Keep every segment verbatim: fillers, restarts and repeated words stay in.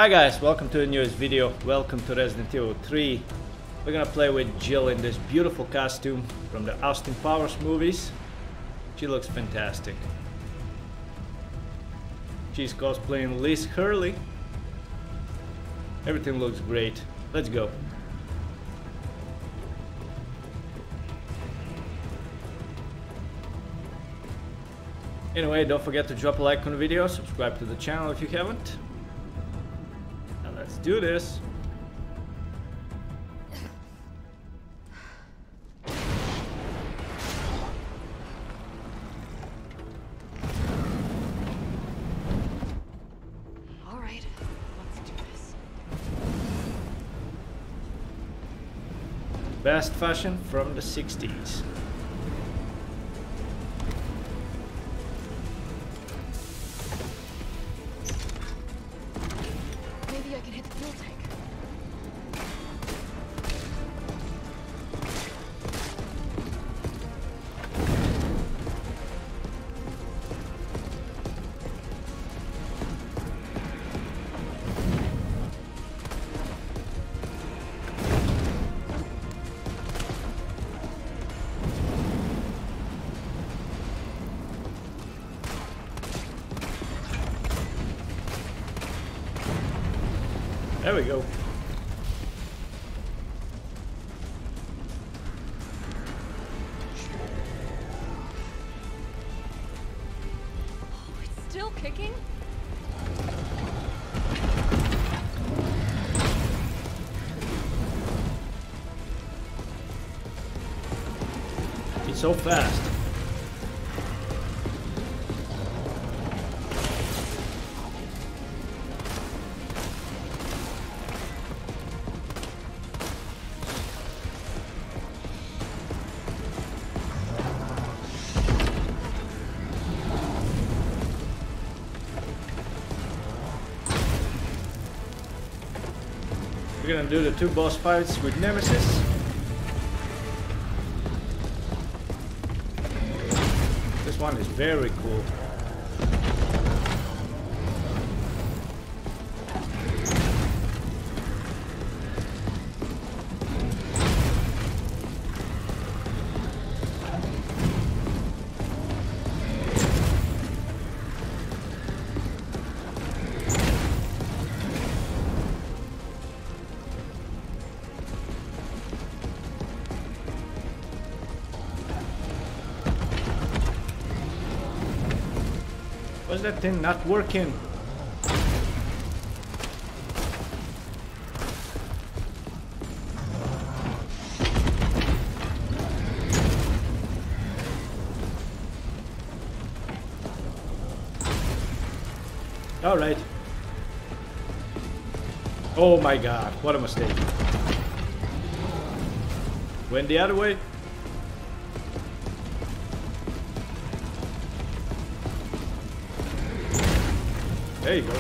Hi guys, welcome to the newest video. Welcome to Resident Evil three. We're gonna play with Jill in this beautiful costume from the Austin Powers movies. She looks fantastic. She's cosplaying Liz Hurley. Everything looks great. Let's go. Anyway, don't forget to drop a like on the video, subscribe to the channel if you haven't. Now let's do this. All right, let's do this. Best fashion from the sixties. Maybe I can hit the fuel tank. There we go. Oh, it's still kicking? It's so fast. We're gonna do the two boss fights with Nemesis. This one is very cool. Why's that thing not working? All right. Oh my god, what a mistake. Went the other way. There you go.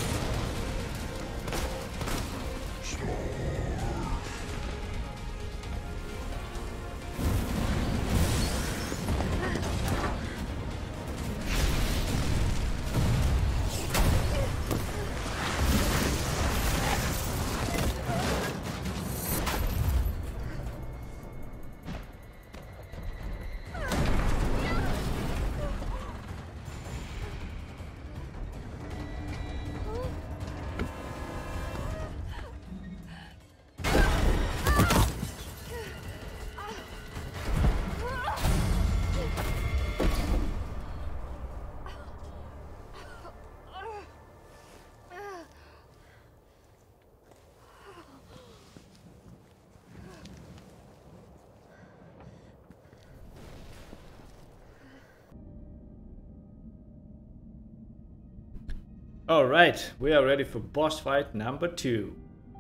All right, we are ready for boss fight number two.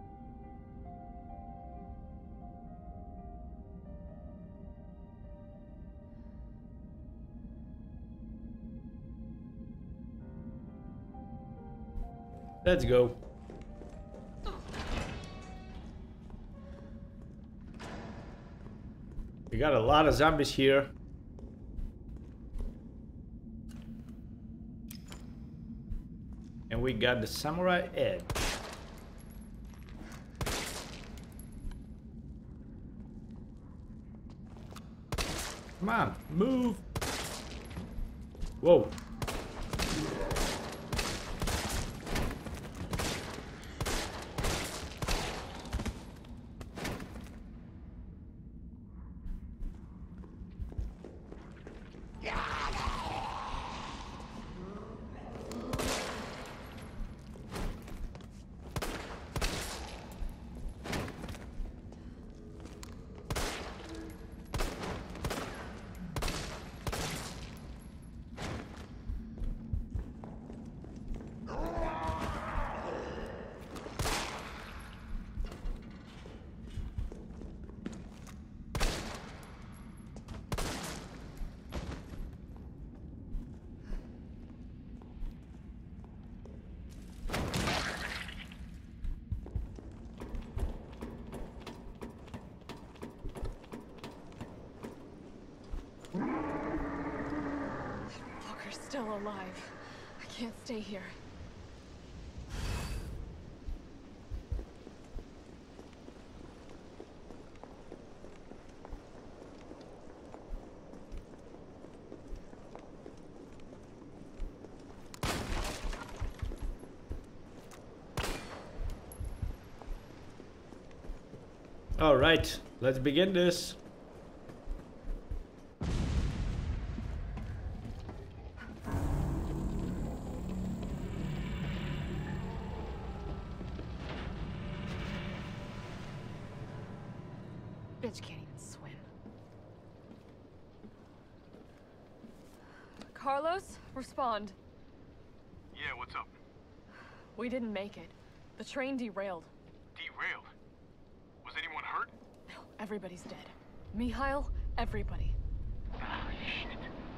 Let's go. We got a lot of zombies here. And we got the samurai edge. Come on, move. Whoa. Walker's still alive. I can't stay here. All right, let's begin this. Bitch can't even swim. Carlos, respond. Yeah, what's up? We didn't make it. The train derailed. Derailed? Was anyone hurt? No, everybody's dead. Mikhail, everybody. Ah, shit.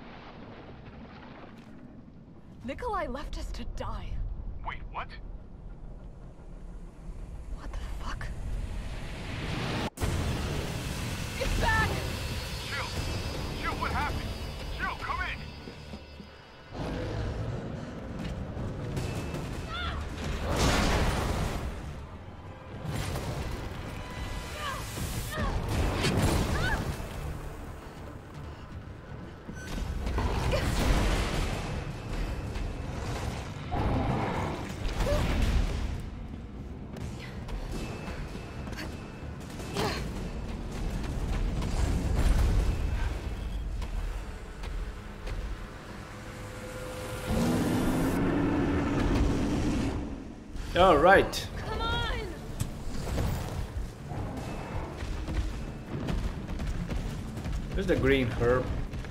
Nikolai left us to die. Wait, what? What the fuck? It's back! Jill! Jill, what happened? Jill, come in! All right. Come on! There's the green herb.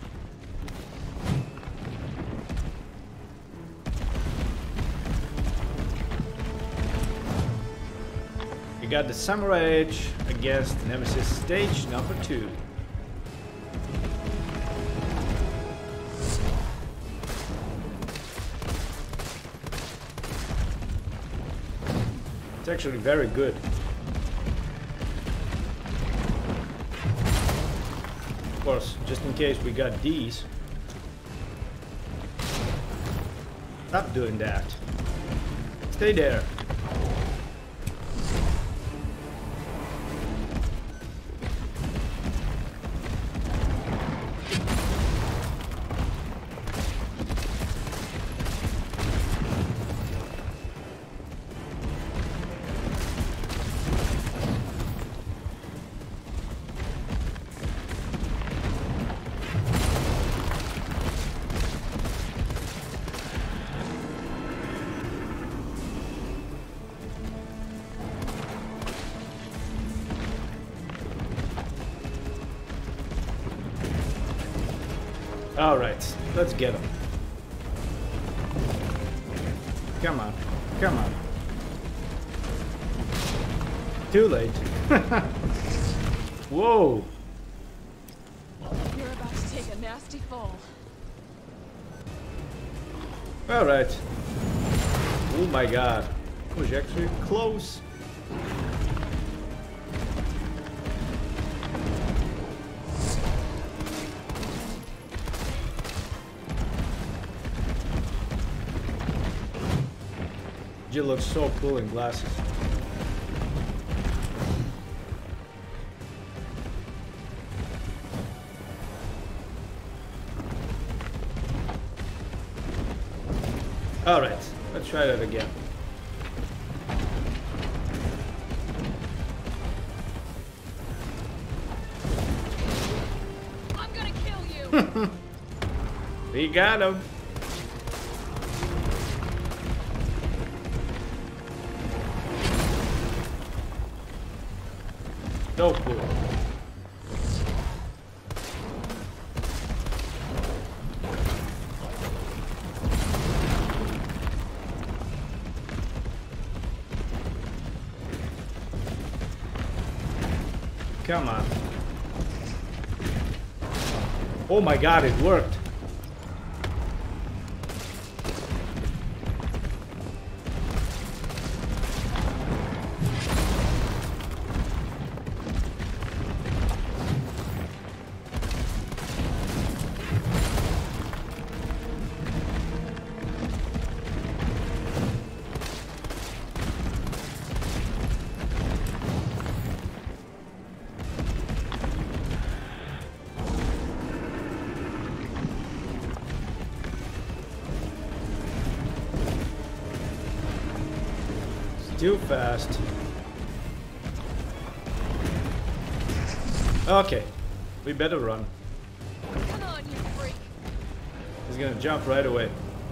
You got the Samurai Edge against Nemesis stage number two. It's actually very good. Of course, just in case we got these. Stop doing that. Stay there. All right, let's get him. Come on, come on. Too late. Whoa. You're about to take a nasty fall. All right. Oh my God, that was actually close. Jill looks so cool in glasses. Alright, let's try that again. I'm gonna kill you. We got him. So cool. Come on. Oh my god, it worked. Too fast. Okay, we better run. Come on, you freak. He's gonna jump right away.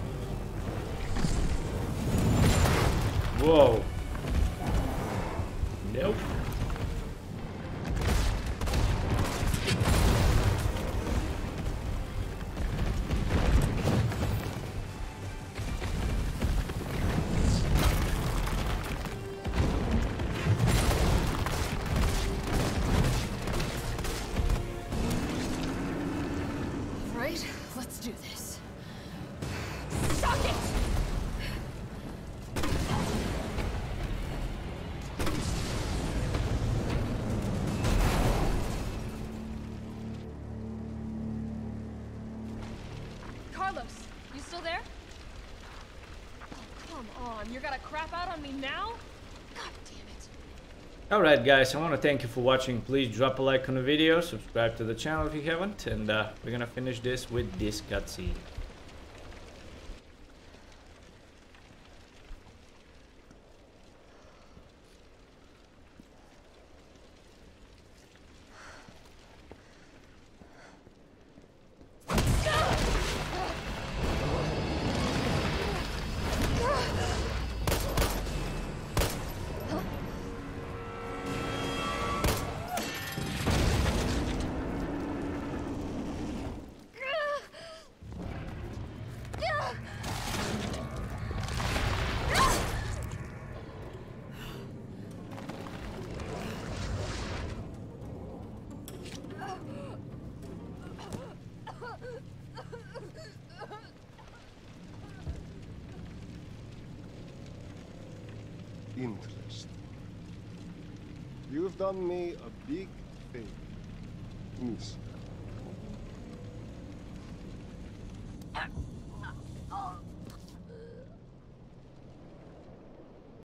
Whoa. Nope. Right, let's do this. Suck it! Carlos, you still there? Oh, come on, you're gonna crap out on me now? God damn it. Alright guys, I want to thank you for watching. Please drop a like on the video, subscribe to the channel if you haven't, and uh, we're gonna finish this with this cutscene. Interesting. You've done me a big favor, mister.